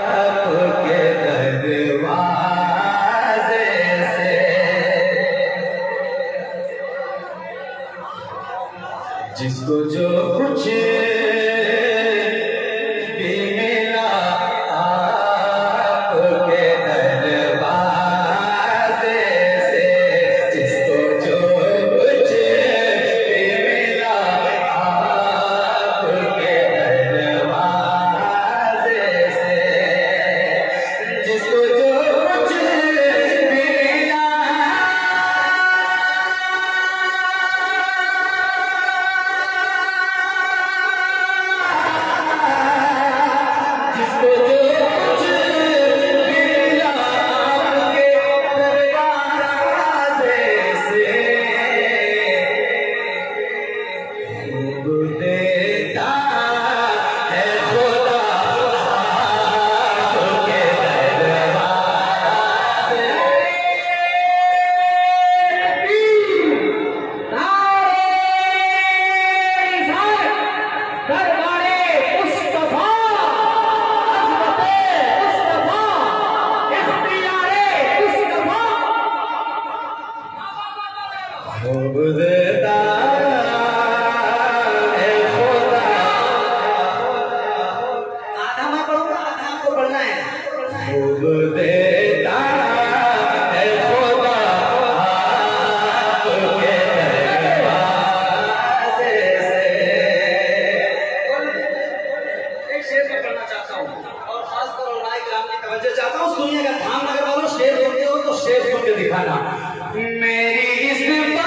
आपके दरवाजे से जिसको जो कुछ भी मिला आपके दरवाजे से, जिसको जो कुछ भी मिला आपके दरवाजे से, जिसको जो कुछ भी मिला दिखाना मेरी इस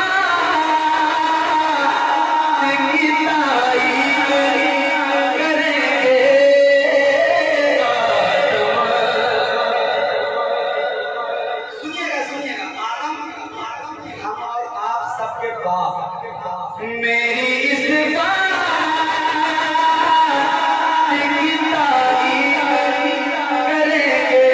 बात की तारीफ करेंगे। सुनिएगा हम और आप सबके बाप मेरी इस बात की तारीफ करेंगे।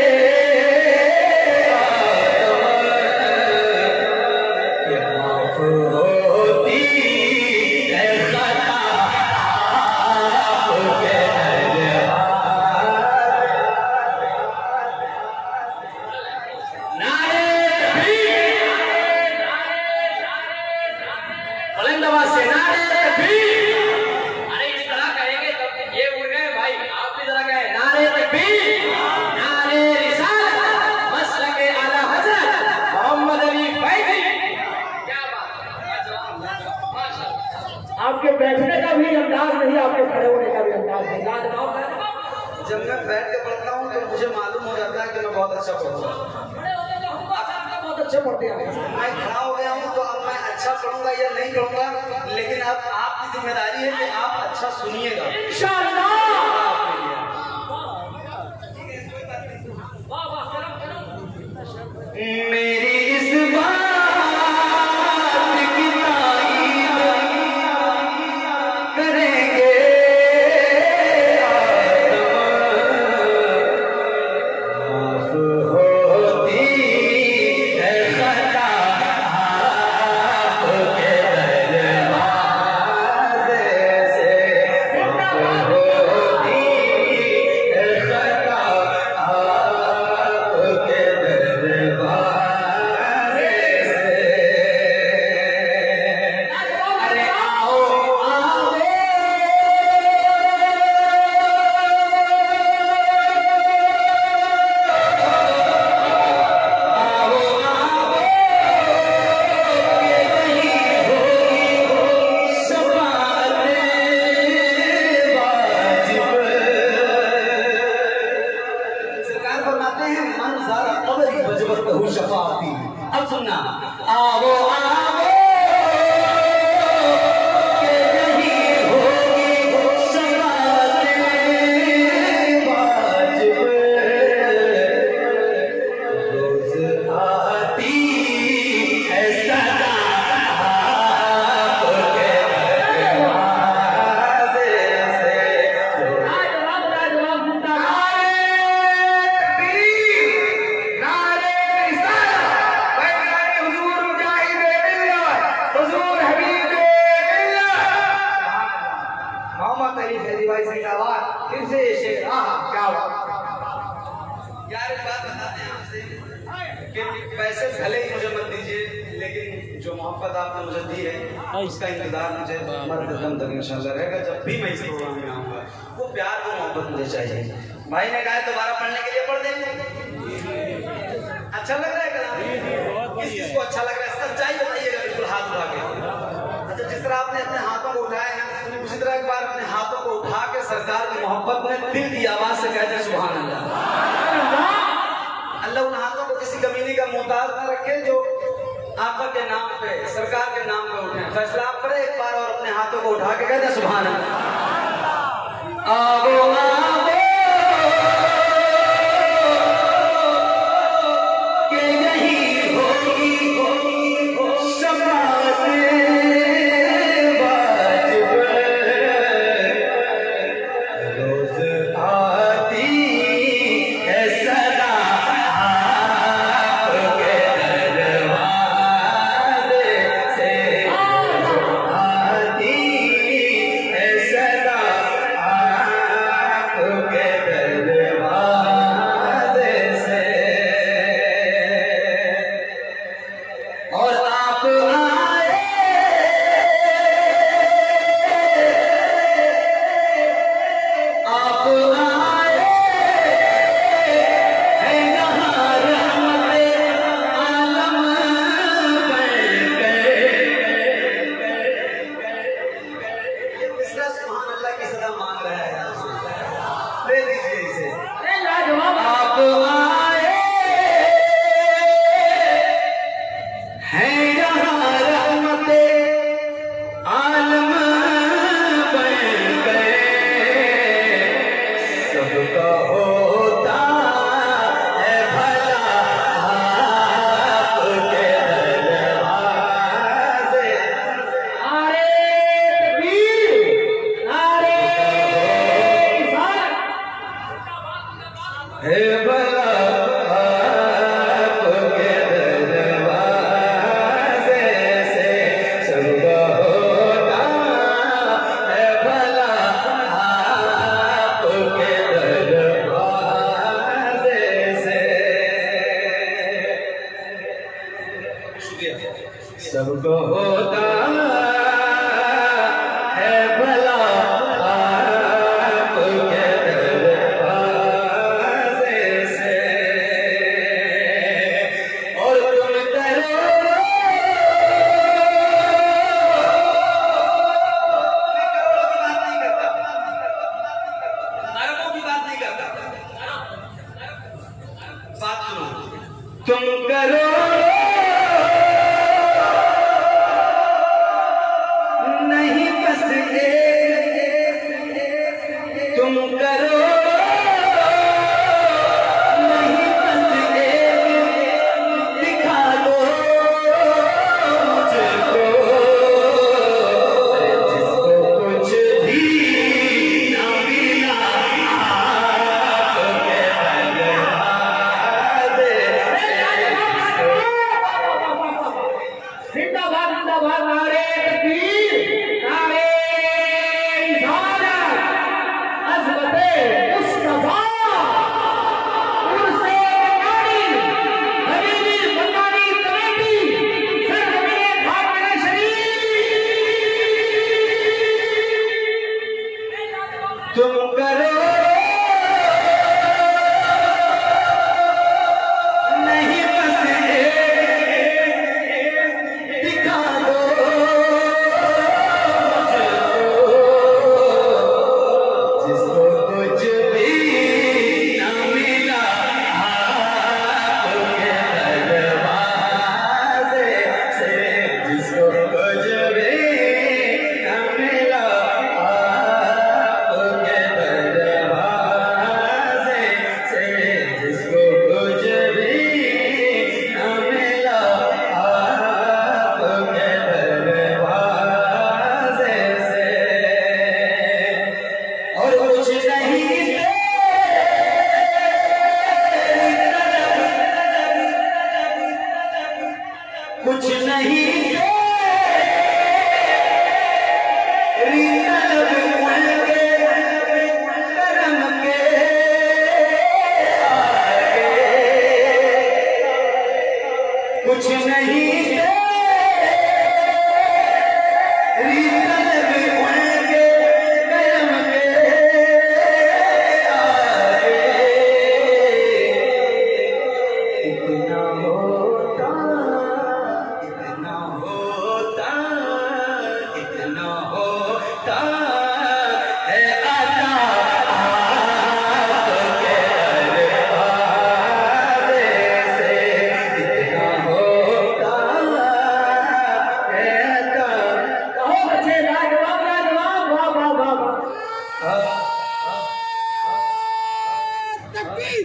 आपके बैठने का भी अंदाज नहीं, आपके खड़े होने का भी अंदाज नहीं। जब मैं बैठ के पढ़ता हूँ तो मुझे मालूम हो जाता है कि मैं बहुत अच्छा पढ़ूंगा। बहुत अच्छे पढ़ते हैं। मैं खड़ा हो गया हूँ तो अब मैं अच्छा पढ़ूंगा या नहीं पढ़ूंगा, लेकिन अब आपकी जिम्मेदारी है कि आप अच्छा सुनिएगा। इंशाअल्लाह। मेरी इस बात की तारीफ करेंगे। माफ होती है खता आपके दरवाजे से, माफ होती है खता आपके दरवाजे से। अरे आओ सरकार फरमाते हैं मन ज़ारा कबरी बजबत कहूँ शफाअती। अब सुनना, आओ आओ के यही होगी शफाअते वाजिब। रोज़ आती है सदा आपके दरवाजे से। नारे रिसालत, नारे हुजूर मुजाहिद मोहब्बत आपने मुझे दी है, उसका इंतजार मुझे मरते दम तक इंशाल्लाह रहेगा। जब भी मैं इस प्रोग्राम में आऊँगा, वो प्यार वो मोहब्बत मुझे चाहिए। भाई ने कहा दोबारा पढ़ने के लिए पढ़ देंगे। अच्छा लग रहा है कलाम? किस किस को अच्छा लग रहा है? सच्चाई बताइएगा बिल्कुल हाथ उठा के। अच्छा, जिस तरह आपने अपने हाथों को उठाए हैं, उसी तरह एक बार अपने हाथों को उठा के सरकार की मोहब्बत में दिल की आवाज से कहते सुभान अल्लाह। अल्लाह उन हाथों को किसी कमीनी का मोहताज न रखे जो आका के नाम पे, सरकार के नाम पे उठे। फैसला आप करें एक बार और अपने हाथों को उठा के कहते सुभान अल्लाह। आवो आवो के यही होगी शफाअत वाजिब, रोज आती है सदा आपके दरवाजे से, आती है सदा आपके दरवाजे से। और आप आए हैं यहाँ रहमते आलम बनकर। तीसरा सुभान अल्लाह की सदा मांग रहा है आपसे, ले लीजिए इसे। आप आए हैं यहाँ रहमते आलम बनकर, सबका होता है भला आपके दरवाजे। है भला आपके दरवाजे से, सबका होता है भला आपके दरवाजे से। शुक्रिया। सबको होता है भला आपके दरवाजे से, और तुम करो अरबों की बात नहीं करता, बात सुनो। तुम करो नहीं बस तुम करो नहीं बस दिखा दो मुझको, जिसको कुछ भी ना मिला आपके दरवाजे से। जिंदाबाद जिंदाबाद, नारे तकबीर, नारे रिसालत, अज़मते मुस्तफा, उर्से मदानी, हबीबी मदानी कमेटी, सरजमीन खाकन शरीफ। तुम करो नहीं बस दिखा दो मुझको, जिसको कुछ भी ना मिला आपके दरवाजे से, जिसको कुछ भी ना मिला आपके दरवाजे से, जिसको कुछ भी ना मिला आपके दरवाजे से। और कुछ नहीं कुछ नहीं तेरी तलब उनके करम के आगे, कुछ नहीं तेरी तकबीर,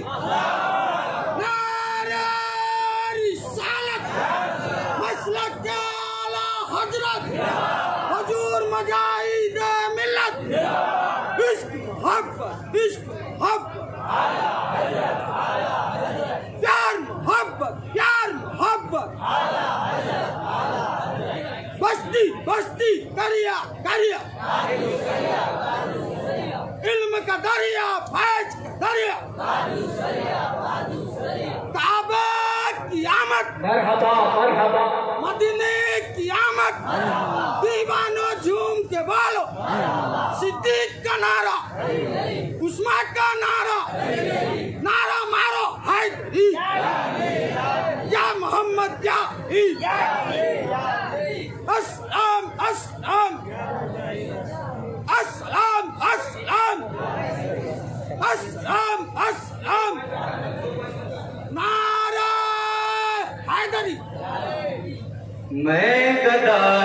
नारे रिसालत, मसलक आला हजरत, हुजूर मुजाहिद मिल्लत, इश्क हक, प्यार मोहब्बत, बस्ती करिया इल्म का दरिया, फैज का दरिया, काबा की आमद, मरहबा मदीने की आमद, दीवानो झूम के बोलो, सिद्दीक का नारा, उस्मान का नारा, नारा मारो हैदरी, या मोहम्मद या अस्सलाम अस्सलाम अस्सलाम अस्सलाम अस्सलाम अस्सलाम, नारा हैदरी। मैं गदा